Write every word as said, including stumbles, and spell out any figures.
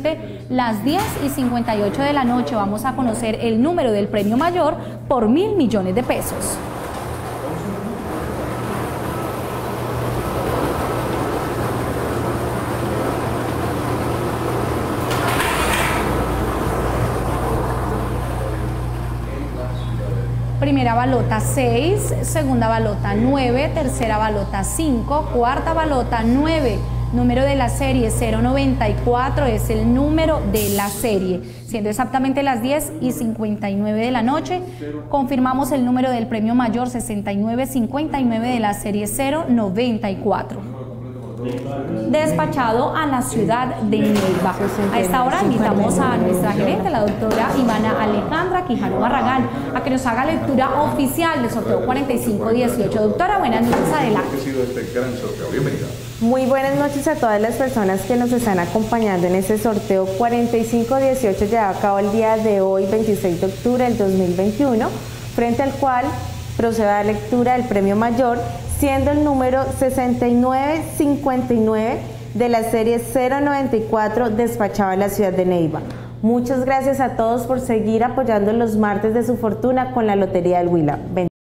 precisamente las diez y cincuenta y ocho de la noche vamos a conocer el número del premio mayor por mil millones de pesos. Primera balota seis, segunda balota nueve, tercera balota cinco, cuarta balota nueve. Número de la serie cero noventa y cuatro es el número de la serie. Siendo exactamente las diez y cincuenta y nueve de la noche, confirmamos el número del premio mayor sesenta y nueve cincuenta y nueve de la serie cero noventa y cuatro. Despachado a la ciudad de Neiva. A esta hora invitamos a nuestra gerente, la doctora Ivana Alejandra Quijano Barragán, a que nos haga lectura oficial del sorteo cuarenta y cinco dieciocho. Doctora, buenas noches, adelante. Muy buenas noches a todas las personas que nos están acompañando en este sorteo cuarenta y cinco dieciocho llevado a cabo el día de hoy, veintiséis de octubre del dos mil veintiuno, frente al cual procede a la lectura del premio mayor, siendo el número sesenta y nueve cincuenta y nueve de la serie cero noventa y cuatro despachado a la ciudad de Neiva. Muchas gracias a todos por seguir apoyando los martes de su fortuna con la Lotería del Huila.